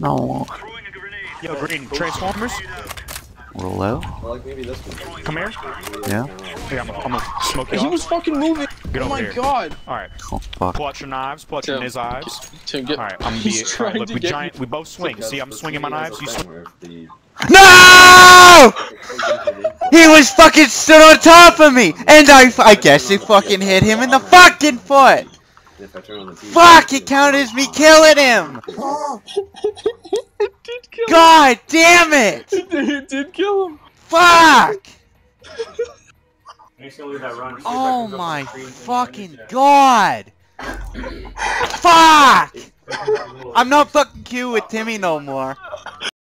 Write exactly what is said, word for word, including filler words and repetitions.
No. Yo, Green, Transformers? Roll out. Come here. Yeah. Here, I'm gonna smoke you He off. was fucking moving. Get oh over my here. god. Alright. Oh fuck. Pull out your knives, pull out your Tim, his knives. Tim, get. Alright, I'm gonna He's be. trying Alright, look, to we get giant. We both swing. See, I'm swinging my knives, you swing. No! He was fucking stood on top of me! And I, I guess it fucking hit him in the fucking foot! Fuck, it counted as me killing him! It did kill him. God damn it! It did, it did kill him. Fuck! Oh my fucking god! Fuck! I'm not fucking Q with Timmy no more.